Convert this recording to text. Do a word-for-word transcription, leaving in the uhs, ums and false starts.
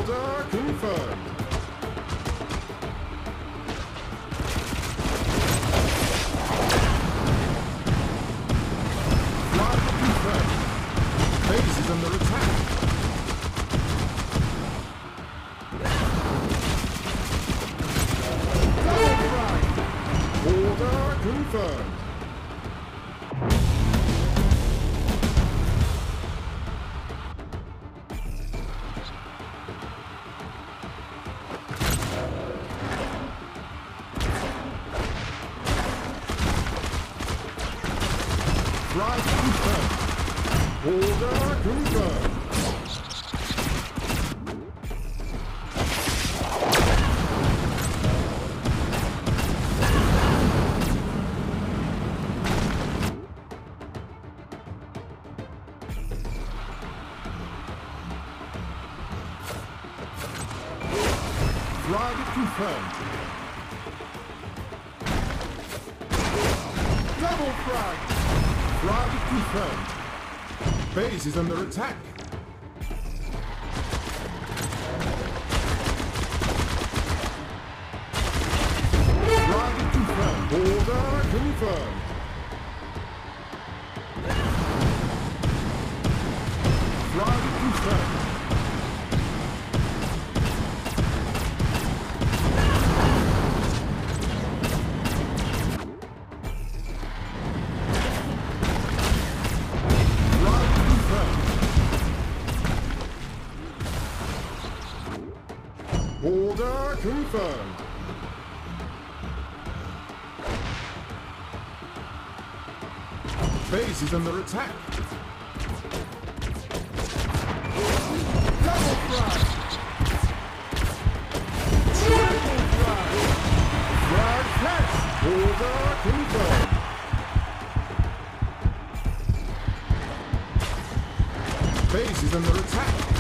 Order confirmed. Flight confirmed. Base is under attack. Double flight. Order confirmed. Flight confirmed. Order confirmed. Flight confirmed. Double frag. Flight confirmed. Base is under attack. Flight confirmed. Order confirmed. Flight confirmed. Order confirmed. Base is under attack. Double flag. Triple flag. Flag catch. Order confirmed. Base is under attack.